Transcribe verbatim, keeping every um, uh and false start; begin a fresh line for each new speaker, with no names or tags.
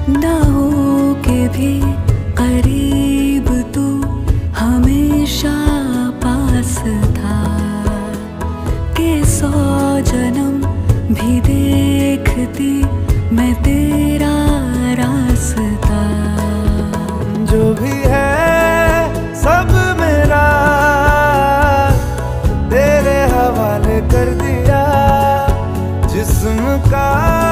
ना हो के भी करीब तू हमेशा पास था, कि सौ जन्म भी देखती मैं तेरा रास्ता।
जो भी है सब मेरा तेरे हवाले कर दिया, जिस्म का